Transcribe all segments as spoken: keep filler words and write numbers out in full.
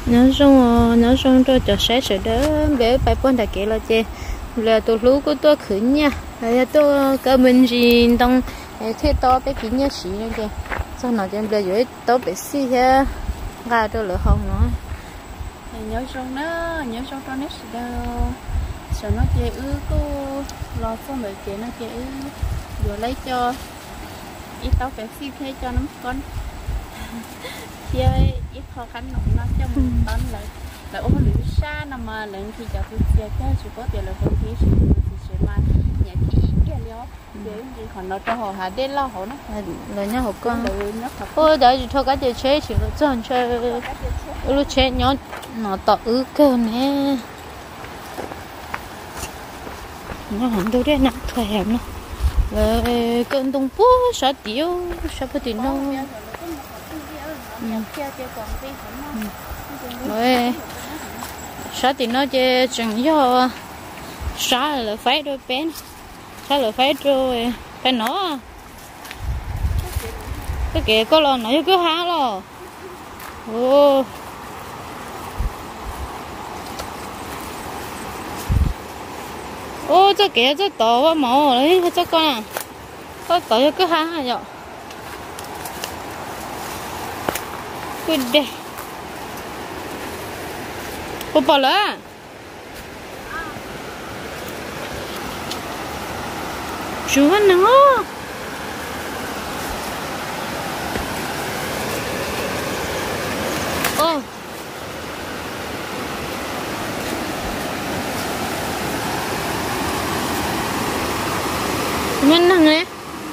nhớ xong nhớ xong cho cho sẽ sẽ đỡ bé bài bốn đại kế là chị là tôi lú của tôi khử nha là tôi cái mình gì đông thế to bé kín nhá xí nữa kìa sau nào cho bây giờ tôi bé xí ha ra tôi lỡ không nữa nhớ xong nó nhớ xong cho nó sẽ đâu sợ nó chơi ư cô lo xong rồi chị nó chơi ư vừa lấy cho ít tao bé xí thế cho nó con chơi ít khó khăn nóng nó cho một tấn lại lại ôm lưỡi xa nằm mà lần khi cho tôi chơi cái sự có tiền là không khí sự thì sẽ mà nhà thì cái liao để gì còn nó cho họ hà đến lo họ nó là nhá học con ôi đấy thôi cái chơi chơi chỉ là chọn chơi lúc chơi nhón nó tỏ ứ cơ nè nó không đâu đấy nặng thời hẻm nó là cơn tung bố sao tiêu sao có tiền đâu rồi sao thì nó chơi chẳng do sao là phải đôi bé sao là phải rồi phải nó cái kệ có lon nó cứ há lo ô ô cái kệ cái tổ quá mỏ đấy cái con à có tổ cứ há vậy good day cô bỏ lỡ chú ăn nó ô mình nè nè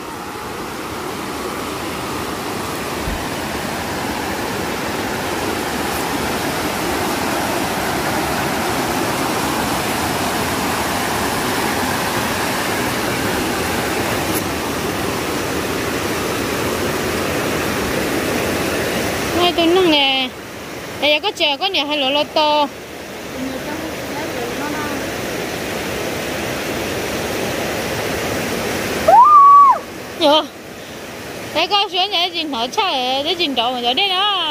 tôi nâng nè đây có chè có nhà hay lô lô tô nhờ đây có sữa nhà gì nó chơi để trình độ mà giờ đây đó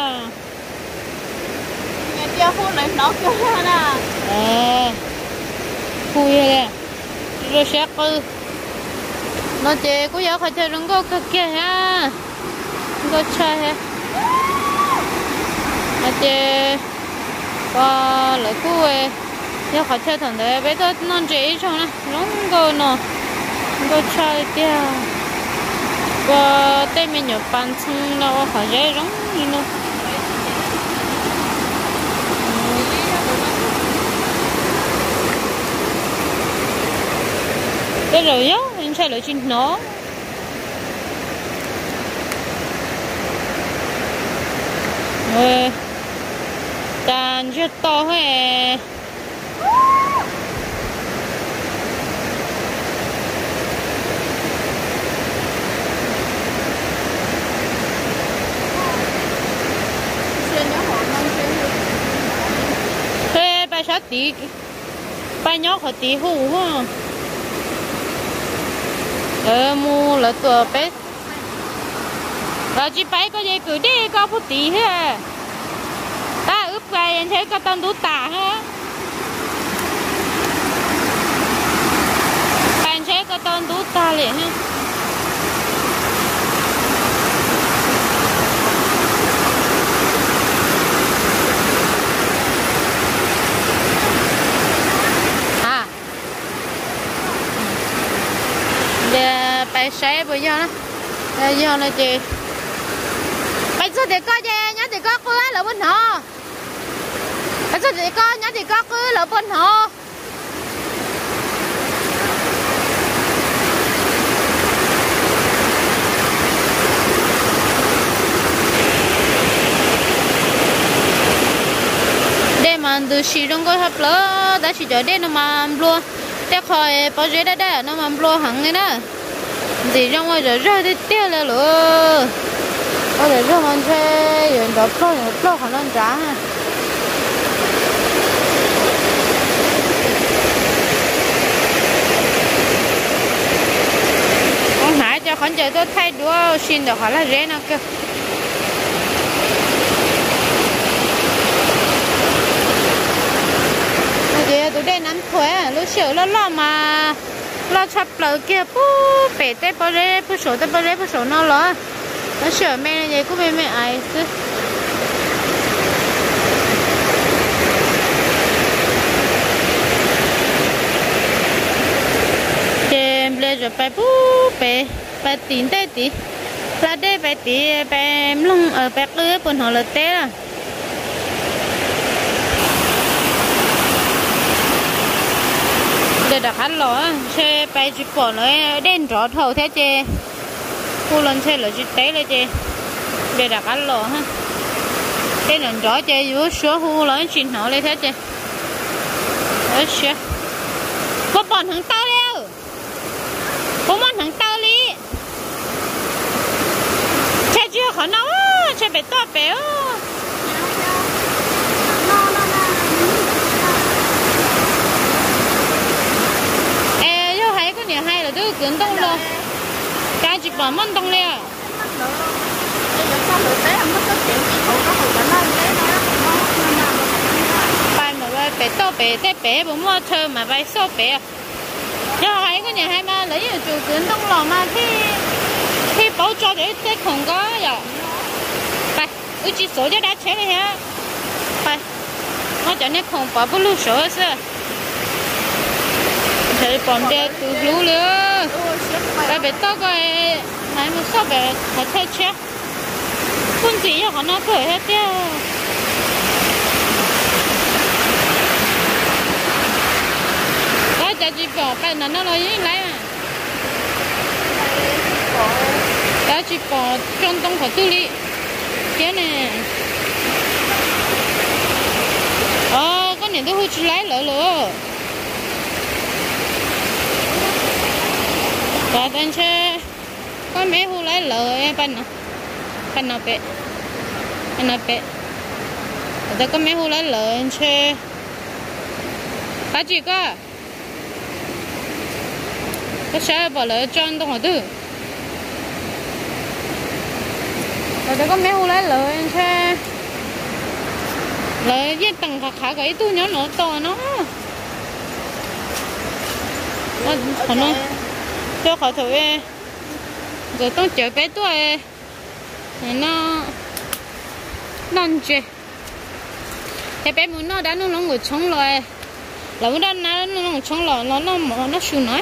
nhà kia khu này nó kia nè à khui nè rồi sẽ cứ nó chè có giờ phải chơi đừng có cái kia ha có chơi ha chị và lại cô ấy giờ họ chơi thằng đấy bây giờ non trẻ cho nó nóng cơ nó có chơi kia và tay mình nhớ bàn chân nó họ dễ nóng như nó đây rồi nhá anh chơi lại trên nó rồi đàn rất to hết thế bà sát tí bà nhóc họ tí hủ ha ờ mua là tùa bé và chị bé có gì cứ đi có phút tí hết ta ướp gai anh thấy có tên đủ tả ha anh thấy có tên đủ tả liền ha à để bài xe bây giờ đó bây giờ là chị bây giờ thì có gì nhá thì có cứ là bên họ bây giờ thì có nhá thì có cứ là bên họ để mà từ xí trong cái hộp lỡ đã chỉ cho để nó mà luôn để khỏi bao giờ đã đã nó mà luôn hẳn cái đó thì trong ngoài rồi rơi đi tiêu là lửa có thể rất là thế rồi đó pro rồi pro còn non trả ha con hải cho con chơi tôi thay đua xin được hỏi là dễ nào kêu sửa lo lo mà lo chập lỡ kia bố bể tay bố rê bố sổ tay bố rê bố sổ nó lo nó sửa mẹ này cũng mẹ mẹ ai chứ chèm lên rồi phải bố bể phải tín tay tí là đây phải tí phải lông ở phải ưa bọn họ là té à để đặt hắn lỏ xe bay chỉ bỏ nó đen rõ thầu thế chứ cô lần xe là chỉ té lên chứ để đặt hắn lỏ ha đen lần rõ chứ vô số hu lỡ chuyện họ lên thế chứ ở xe có bọn thằng tao đâu có bọn thằng tao đi xe chưa khó nó xe bị to béo hay là tôi cuốn đông luôn, cái chỉ bỏ món đông liền. Bài mà bài bé to bé té bé bố mua thơ mà bài số bé, nhưng mà hay cái nhà hay mà lấy chủ cuốn đông lò mà thì thì bảo cho để để không có vậy. Bài, tôi chỉ số cho đã chế này ha. Bài, nó cho nên không bỏ bút lưu số nữa. Thì bọn đeo từ lú nữa, cái bé to coi này một số bé phải thay chết, không gì họ nó khởi hết tiêu, cái giờ chỉ bỏ cái này nó nói như này à, cái chỉ bỏ trong đông phải tu lý, cái này, ờ cái này tôi không chỉ lấy lỡ lỡ. Và bên xe có mấy hú lấy lời bên nào bên nào bé bên nào bé ở có mấy hú lấy lời xe cái gì cơ cái xe bỏ lỡ tròn đông ở tư ở đây có mấy hú lấy lời xe lời với tầng khá khá cái tu nhỏ nó to nó nó nó cho khỏi thử rồi tôi chở bé tuổi này nó non chưa cái bé muốn nó đã nó nó ngồi chống rồi là nó nó nó ngồi chống rồi nó nó nó nó sưu nói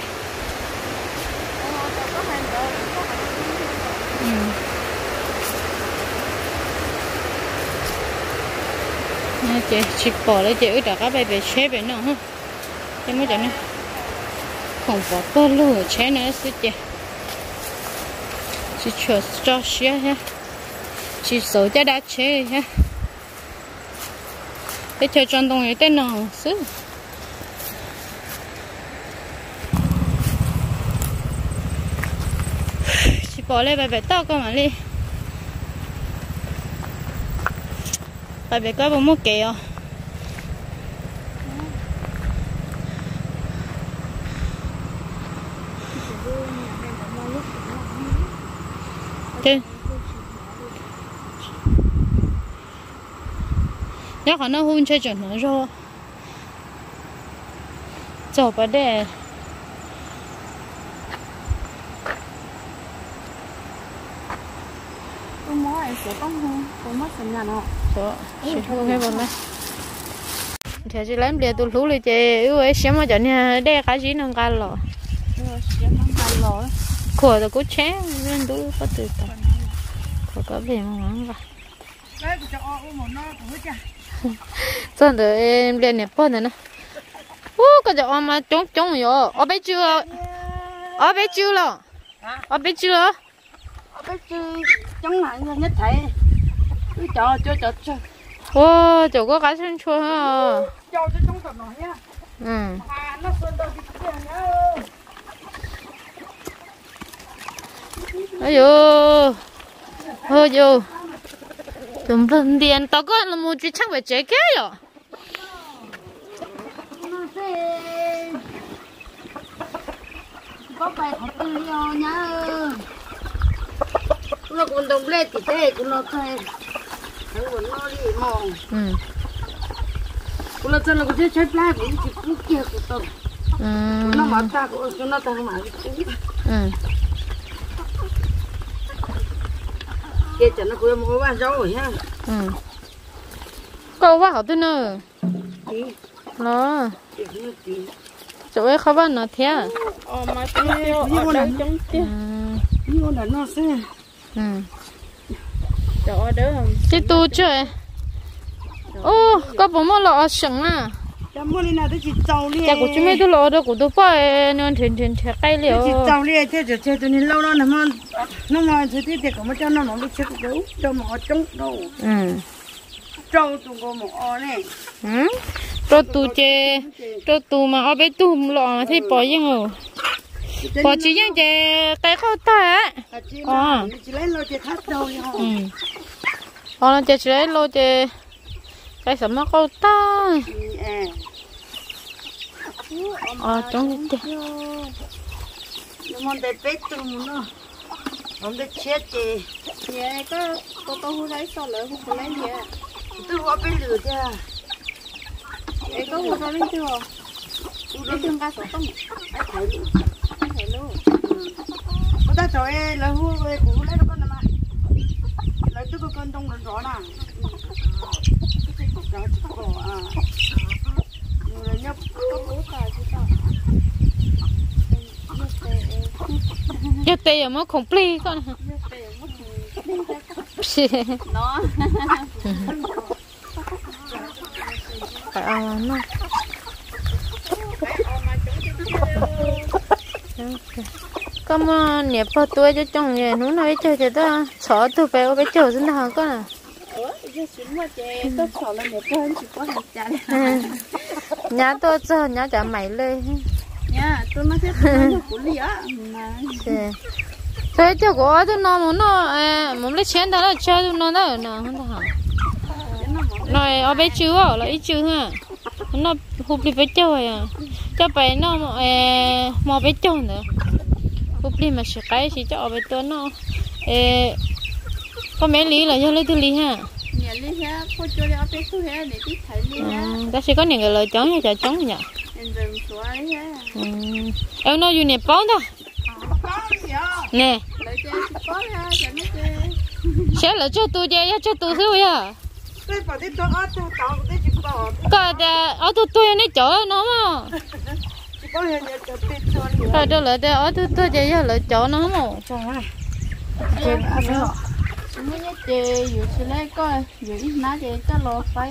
chị chị bỏ lấy chị đã các bé bé chế bé nào ha em mới chọn này không bỏ bơ luôn chế nữa chứ chị chị chờ cho xe ha chị sợ cho đã chế ha để chờ trong đông ấy tên nào chứ chị bỏ lên bài bài to cơ mà đi bài bài có một mua kẹo nhớ khả năng hôn chơi chuẩn nó rồi chậu bà đẻ tôi mua ai số tông không tôi mất sinh nhật nó số chỉ hôn cái bọn này thì chỉ lấy bia tôi lú lên chơi ưu ấy xem mà chọn nha đẻ cái gì nâng cao lò khổ rồi cố chế nên tôi có từ từ khổ có gì mà ngon vậy xong rồi em lên nẹp bớt này nè ô cái chỗ mà trống trống rồi ở bên chưa ở bên chưa rồi ở bên chưa ở bên chưa trống lại nhất thấy cứ cho cho cho cho ô chỗ có cá chân chua ha cho cho trống thật nổi nhá ừ nó sơn đâu thì ôi dồi ôi dồi tụm phần tiền tao có là một chuyện chắc phải chế cái rồi có bài học tư nhau nhá nó còn đồng lên thì thế cũng nó thôi thằng muốn nó đi mòn ừ cũng là chân là cũng chơi chơi play cũng chỉ cũng kia của tôi Ừ. Nó mà ta của nó ta mà. Ừ. Cái chân nó cũng mua bán rau rồi ha. Ừ. Câu quá hảo tôi nữa. Đi. Nó. Đi đi. Chỗ ấy không bán nó thế. ờ mà cái ở đâu trong kia Nhưng mà nó sẽ. Ừ. chỗ đó Cái tu chơi. Ô, có bố mà lọ sừng à. Chăm mua đi nào tôi chỉ trâu đi. Chả của chúng mấy tôi lọ đó của tôi phải nên thuyền thuyền thuyền cây liệu. Chỉ trâu đi thế chứ chơi tôi nên lâu đó mà nó mà chơi thì thì cũng cho nó nó đi chơi đâu cho mà trống đâu. Ừ. Trâu tụi cô một o này. Ừ. Cho tu chơi, cho tu mà ở bên tu lọ mà thấy bỏ gì ngờ. Bỏ chỉ những cái cái khâu ta. Ờ. Chỉ lấy lô chơi khác đâu đi Ừ. Ờ, nó chỉ lấy lô chơi cái什么khâu ta. Ờ, trong cái. Nhưng mà để bếp tôi muốn nó. Không để chết thì. nhà có có có hú lấy sao lỡ hú lấy gì à Tôi có bên lửa chứ. em có hú lấy chưa cái tương ca sổ không Ai thấy luôn. anh thấy luôn Cô ta trời là hú về cũ lấy nó con nào mà. Lấy tôi có con trong rõ nào. Đó chỉ có à. Người nhấp có bố tài chứ sao Giờ tây ở mức complete con. nó Phải ăn nó. Có mà nẹp vào tuổi cho chồng nhà nó nói chơi chơi đó sợ tôi phải phải chơi xin thằng con à. ủa giờ xin mà chè tôi sợ là nẹp hơn chỉ có hàng chả Nhà tôi chơi nhà chả mày lên. nha tôi nói thế tôi nói của lý á mà thế cho có tôi nó muốn nó muốn lấy chén đó là chơi tôi nó đó nó không hả nói ở bên chưa ở lại chưa ha nó hụp đi với chơi à cho bé nó mò với chơi nữa hụp đi mà sẽ cái gì cho ở bên tôi nó có mấy lý là cho lấy tôi lý ha nhà lý ha có chơi ở bên tôi ha để biết thấy lý ha ta sẽ có những cái lời chóng hay chả chóng nhỉ em về một số ấy ha em nói gì nè bón ta nè lấy chơi có ha cho nó chơi sẽ là cho tôi chơi cho tôi thôi à tôi bảo thế tôi ở tôi tao tôi chỉ bảo cái ở tôi tôi nó chở nó mà chỉ có hiện giờ tôi biết thôi rồi đó là ở tôi tôi chơi là chở nó mà trời ơi chơi ăn nó mới nhớ chơi dù chỉ lấy coi dù ít má chơi cho lò phải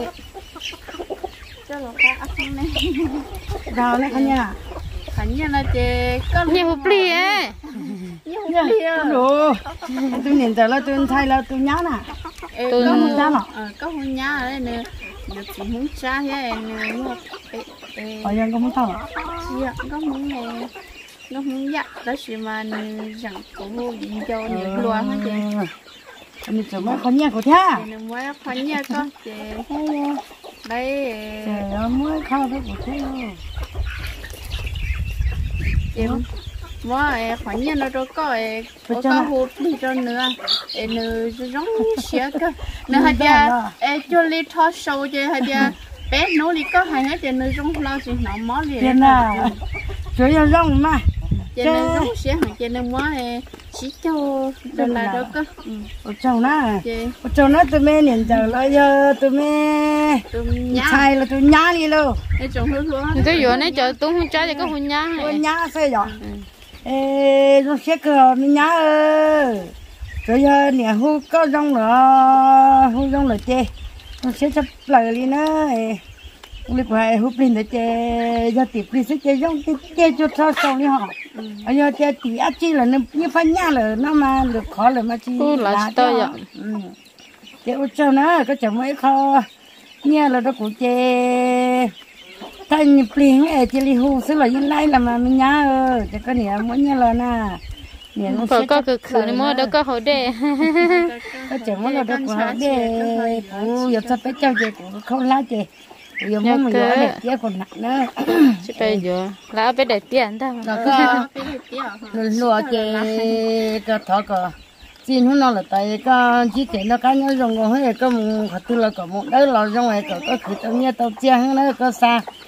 cho lò phải ăn không này đào này con nha hình như là chơi có nhiều hộp ly á nhiều hộp ly à đồ tôi nhìn giờ là tôi thay là tôi nhá nè tôi có hôn nhá có hôn nhá ở đây nè được chỉ muốn cha thế nè một ở đây có muốn thằng dạ có muốn nè nó muốn dắt đó chỉ mà rằng cũng gì cho những loa hết chị mình chỉ mới con nhà của thế chị mới con nhà con chị đây trời mới khao thấy của thế luôn chị mới con nhà nó đâu có có có hộp đi cho nữa nữa giống xía cơ nữa hay giờ cho đi thoát sâu chứ hay giờ bé nó đi có hay hết chị nữa giống lo gì nó mó liền tiền nào chủ yếu rong mà cho nên giống xía hàng cho nên mới chỉ cho đó là đâu có ở trong nó ở trong nó tôi mê nhìn giờ là giờ tôi mê thay là tôi nhá đi luôn cái trồng hương luôn tôi vừa nãy chờ tôi không trái thì có hôn nhá hôn nhá sao vậy ê nó xếp cửa mình nhá ơi rồi giờ nè hú có rong nữa hú rong là chê nó sẽ chấp lời đi nữa lúc này hút lên để chơi giờ tiệp đi sẽ chơi giống chơi cho sao sao đi họ giờ chơi thì ăn chi là như phải nhá là nó mà được khó là mà chi là tôi vậy chơi ở trong nó có chẳng mấy khó nha là nó cũng chơi thành plin ấy chơi li hú sẽ là như này là mà mình nhá ơi chỉ có nè mỗi nha là nè có có cực khử này mua đâu có hỗ đề có chẳng mấy là đâu có hỗ đề ủa giờ sao phải chơi chơi cũng không lá chơi giờ mua mình giờ để tiếc còn nặng nữa chứ bây giờ là bây để tiền thôi rồi có lúa cái cái thọ cái xin hôm nào là tại cái chỉ tiền nó cái nhau dùng rồi hết cái một hạt tư là có một đấy là trong này có có khử tao nhớ tao chia hết nó có xa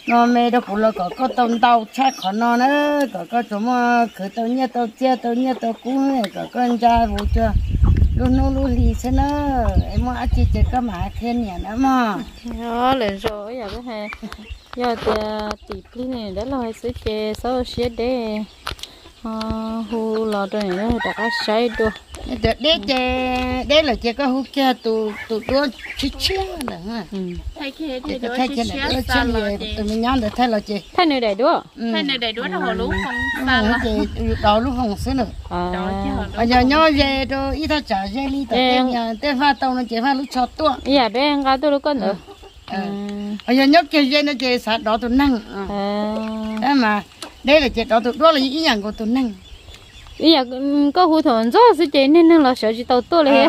nó mẹ đó cũng là có có tôm tàu chắc khó nó nữa có có chỗ mà khử tàu nhẹ tàu chia tàu nhẹ tàu cũ này có con trai vụ chưa luôn nó luôn lì thế nữa em mà chỉ chỉ có mà khen nhà nữa mà đó là rồi giờ cái hè giờ thì tỷ pli này đã lo sữa chè sáu sữa để hu lò rồi nó đã có sai được để để để là chỉ có hu kia tụ tụ đua chi chi nữa ha thay kia thì để đôi thay chi cái chia này xa đôi lò chi chị tụi mình nhắn để thay là chị thay nơi đầy đũa thay nơi đầy đũa nó hồ lú không ừ xa lò chị đó lúc không xứ nữa à bây giờ nhớ về rồi ít thôi trả về đi tới tên nhà tên pha tàu nó chỉ pha lúc chọt tua dạ bé ăn cá tôi đâu có nữa bây giờ nhớ cái về nó chỉ sát đó tụi năng đó mà đây là chỉ đó tụi đó là ý nhận của tụi năng bây giờ có hụt thằng rõ sự chế nên là sợ chỉ tàu tôiเลย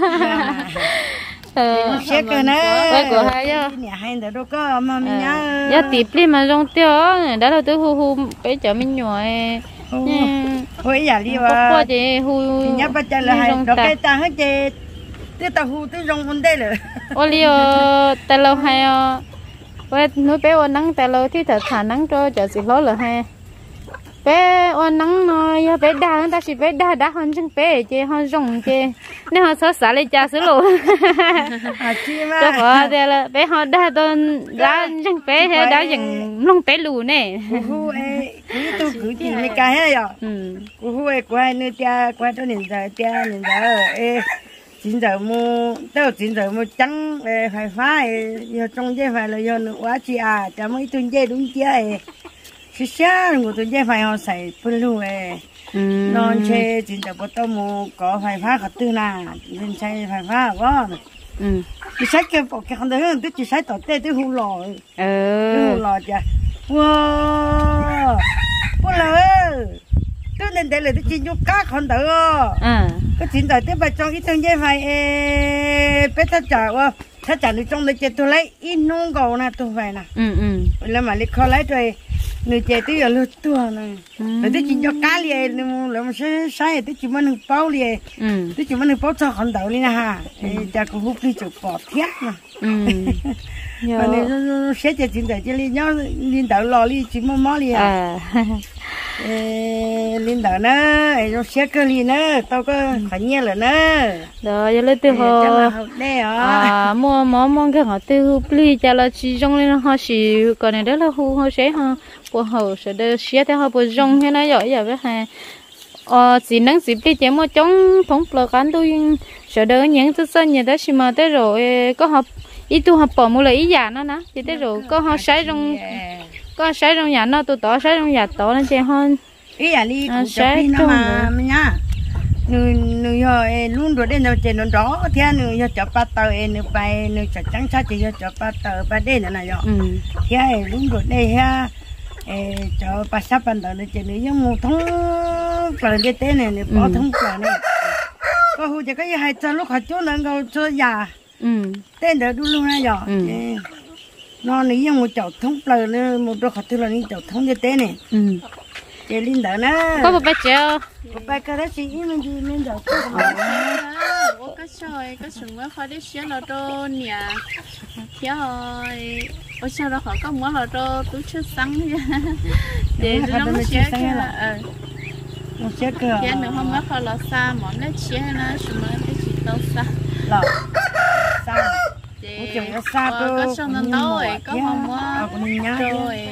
sẽ cái này cái của hai á nhà hai đứa đâu có mà mình nhá giờ tiếp lên mà rong tiêu đã là tôi hu hu bây giờ mình nhỏ hồi giờ đi vào có chị hu nhá bây giờ là hai đó cái ta hết chị tôi tao hu tôi rong vấn đề rồi ô liu tại lâu hay vậy nuôi bé ôn nắng tại lâu thì thật thả nắng cho chờ xịt lót là hay bé ôn nắng nói bé đa người ta chỉ bé đa đa hơn chân bé chứ hơn rong chứ nếu họ sợ xả lên cha xứ luôn cho họ đây là bé họ đa tôn đa chân bé hay đa dừng lông bé lù nè hu ấy cứ tôi cứ chỉ mấy cái hay rồi hu ấy qua nơi cha qua cho nên giờ cha nên giờ ê chín giờ mua tao chín giờ mua trắng phải phá giờ trong dây phải là giờ nữa quá chi à chả mấy tuần dây đúng chưa ấy xí xá người tuần dây phải họ xài phun luôn ấy non chơi chín giờ bắt đầu mua có phải phá cả tư nà nên chơi phải phá quá chỉ sai cái bộ cái con đấy tôi chỉ sai tọt tê tôi hù lò tôi hù lò chả wow bố lỡ tôi nên để lại tôi chỉ nhúc cá con đấy à cái chín giờ tiếp vào trong ít tuần dây phải bé ta trả quá ta trả được trong đấy chơi tôi lấy ít nông gạo nè tôi phải nè ừ ừ là mà lấy kho lấy rồi người chơi tôi giờ lướt tua này rồi tôi chỉ cho cá liền là mà sai sai tôi chỉ muốn được bao liền tôi chỉ muốn được bao cho con đầu đi nè ha cha cũng hút đi chụp bọt thiết nè mà nếu nó sẽ chơi chín giờ chơi đi nhớ liên đầu lò đi chỉ muốn mó liền liên đầu nữa nó sẽ cơ liền nữa tao có phải nhớ là nữa rồi giờ lấy từ họ à mua món món cái họ từ pli cho là chỉ trong lên họ chỉ còn này đó là hu họ sẽ họ bộ hậu sẽ được sẽ theo họ bộ rong hay nói giỏi giờ với hai ờ chỉ năng chỉ pli chỉ một trong thống bờ cán tôi sẽ đỡ những thứ sao như đó chỉ mà tới rồi có họ ít tu họ bỏ một lời ý giả nó nè chỉ tới rồi có họ sấy trong có sấy trong nhà nó tôi tỏ sấy trong nhà tỏ nó chơi hơn ý là đi cũng sấy nó mà nhá người người họ luôn rồi đến rồi trên nó đó thế người họ chọn bắt tàu người bay người chọn trắng sát thì họ chọn bắt tàu bắt đêm là này rồi thế luôn rồi đây ha chọn bắt sát bắt tàu người trên người mua thông còn cái tên này người bỏ thông còn này có hồi giờ cái hai cho lúc họ chỗ nó ngồi cho già tên đó đúng luôn ha rồi nó ní yang một chậu thông bờ nữa một đôi khát thứ là ní chậu thông như thế này chơi linh đỡ nữa có một bát cháo một bát cái đó chỉ mình gì mình đỡ ô cái sợi cái sừng nó phải đi xé là đô nhà thiếu rồi ô sao đó họ có muốn là đô túi chất xăng để nó nó xé cái là nó xé cái cái nữa không có phải là xa mà nó xé nó sừng nó cái chỉ tao xa là xa có xa có sao nó tối có không có rồi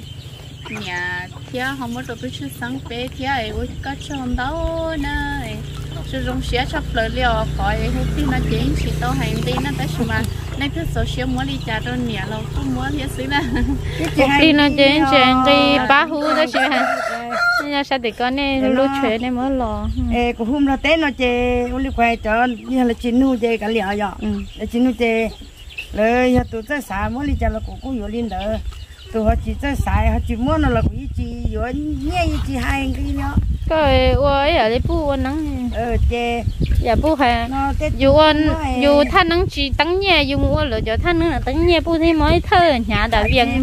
nhà thiếu không có đồ chút sáng bé thiếu ấy có chọn đâu nè sử dụng xe sắp lời liều khỏi hút tin nó chỉ chỉ tao hành tin nó tới mà nay cứ số xe mua đi trả cho nhà lâu cũng mua hết xí nè hút tin nó chỉ chỉ đi ba hú đó chứ nhà sao thì con này lúa chuyện này mới lò ê cũng hôm là tết nó chơi ông đi quay cho như là chín nu chơi cả liều rồi là chín nu chơi rồi tụi tôi xả mua đi trả là cũng cũng có linh đỡ tụi họ chỉ chơi xài họ chỉ mua nó là cũng chỉ có nhẹ chỉ hai cái đó cái ơi ở đây bu nắng ờ chè dạ bu hà dù anh dù thanh nắng chỉ tăng nhẹ dù mua lựa cho thanh nữa tăng nhẹ bu thì mới thơ nhà đạo viên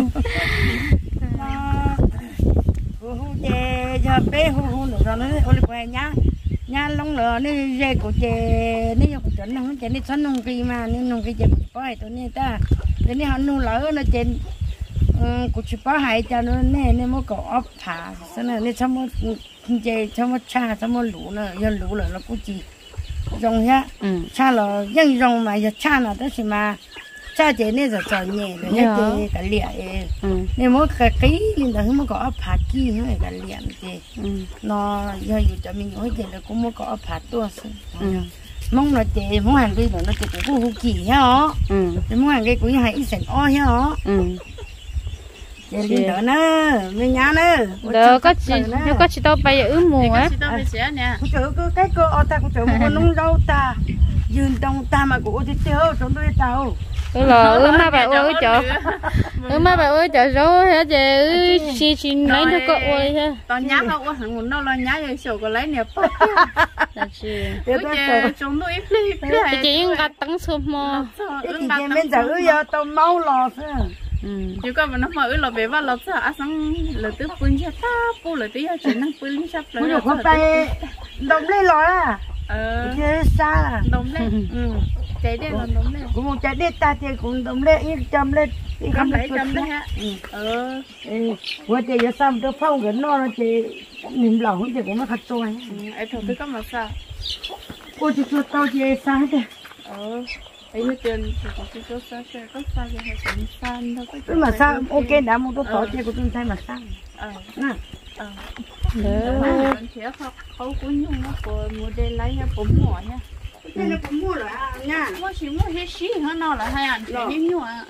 hu hu chè giờ bé hu hu nữa rồi nó ôi quay nhá nhá lông lửa nó dây của chè nó cũng chuẩn nó chè nó xoắn nông kỳ mà nên nông kỳ chè cũng có tụi này ta để nó họ nung lỡ nó chè cụ chỉ bảo hai cho nó nè nè mới có ốp phá sau này nè cho mới chơi cho mới cha cho mới lũ nữa giờ lũ rồi nó cũng chỉ dùng nhá cha là dân dùng mà giờ cha là đó thì mà cha chơi nè giờ chơi nhẹ rồi nhá chơi cái liệt nè mới cái cái lên đó mới có ốp phá kia nữa cái liệt chơi nó giờ giờ cho mình nói chơi là cũng mới có ốp phá tua mong là chị muốn hàng cái nó chị cũng hú kỳ nhá ó muốn hàng cái cũng hay ít sành o nhá ó chị đi đỡ nữa mấy nhá nữa đỡ có chị nếu có chị tao bây giờ ướm mùa á cô chở cái cô ở ta cô chở một con nông rau ta dương trong ta mà cô đi tiêu trong đôi tàu cái lò ướm má bà ơi chợ ướm má bà ơi chợ rồi hả chị ơi chị chị lấy nó có ơi ha tao nhá không có hàng nguồn đâu là nhá rồi sầu có lấy nẹp là chị chúng tôi ít ít chị ngắt tăng số mò chị mình chở giờ tao máu lò thôi chứ còn mà nó mà ư là về vào lợt sao sáng lợt tứ pun cho ta pu lợt tứ cho năng pun sắp lợt rồi không tay đồng lên lò à ờ xa à đồng lên chạy đi là đồng lên cũng chạy đi ta thì cũng đồng lên ít chấm lên chấm lấy chấm đấy ha ờ vừa chạy giờ xong tôi phong cái nó nó chạy niềm lòng thì cũng nó thật trôi ai thằng tôi có mà sao cô chỉ cho tao chạy xa thế ờ ấy như tiền thì có sao sẽ có sao thì hay cũng san thôi nhưng mà sao ok đã mua tôi có chơi của tôi thay mà sao ờ nè ờ đó sẽ không không có nhung nó của mua đây lấy nha cũng mua nha đây là cũng mua rồi nha mua chỉ mua hết xí nó nó là hai anh thì nhung nhung à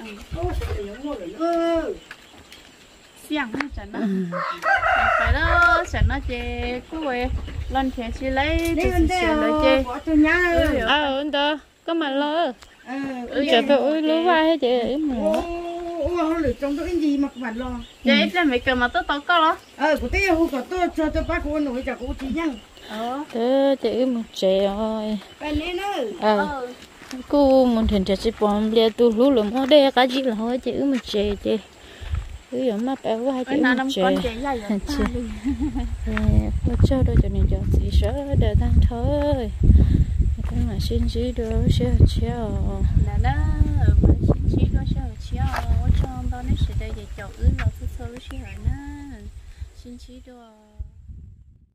ừ xiang nó chẳng nó phải đó chẳng nó chơi cuối lần thì chỉ lấy từ từ lấy chơi ờ anh ta có mà lo ừ trời tôi ơi lúa vai hết chị ướm mùa ôi không được trong cái gì mà bạn lo vậy là mấy cái mà tôi tao có đó ờ của tôi không có tôi cho tôi bác cô nuôi cho cô chị nhăng ờ thế chị ướm một trẻ ơi cái này nữa ờ cô muốn thèm trẻ chị bom lia tu lúa lúa mua đây cái gì là thôi chị ướm một trẻ chị cứ giờ mà bé quá chị ướm một trẻ chị nó cho đôi cho nên cho chị sợ đỡ tăng thôi cái mà xin chỉ đồ xe chéo là nó mà xin chỉ đồ xe chéo ở trong đó nó sẽ đây để chậu ướt là thứ sau nó sẽ hỏi nó xin chỉ đồ